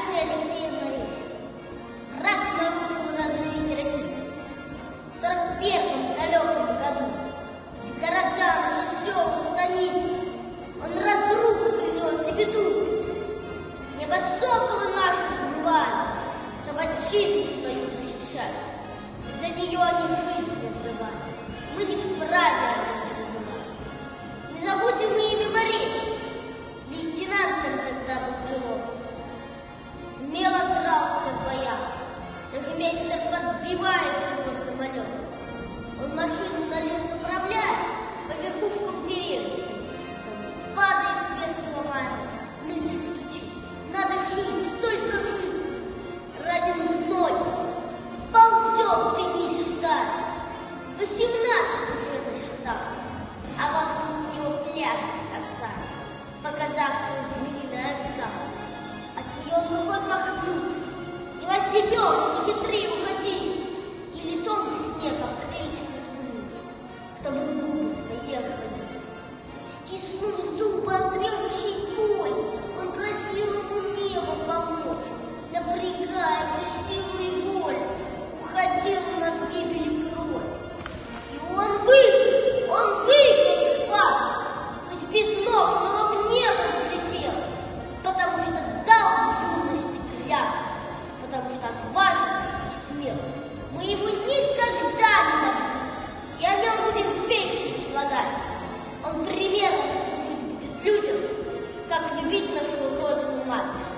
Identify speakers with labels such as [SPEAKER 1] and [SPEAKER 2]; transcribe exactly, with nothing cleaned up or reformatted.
[SPEAKER 1] Станция Алексеевна Речь. Враг нарушил родные границы. В сорок первом далеком году в города, наши села, станицы он разруху принес и беду. Небо соколы наши забывали, чтобы отчизну свою защищать. За нее они жизнь отдавали. Мы не вправе о них забывать. Не забудем мы имя Боречи. Лейтенантом тогда был Крылов. Смело дрался в боях. Даже месяцев подбивает его самолет. Он машину на лес направляет, по верхушкам деревьев. Он падает вверх головами, мысль стучит. Надо жить, только жить. Ранен в ноги. Ползет, ты не считай. Восемнадцать уже насчитал. А вокруг него пляшет коса, показав свой змеиный оскал. От нее он рукой махнулся. Не осебешь, не хитри, уходи. И лицом в снег об крылечко ткнулся, чтобы губы свои охладить. Стиснув зубы от режущей боли, он просил ему небо помочь. Напрягая всю силу и волю, уходил он от гибели прочь. И он выжил, он выиграл падал, хоть без ног снова в небо взлетел, потому что дал в юности клятву, потому что отважен и смел. Мы его никогда не забудем, и о нем будем песни слагать. Он примером служить будет людям, как любить нашу родину мать.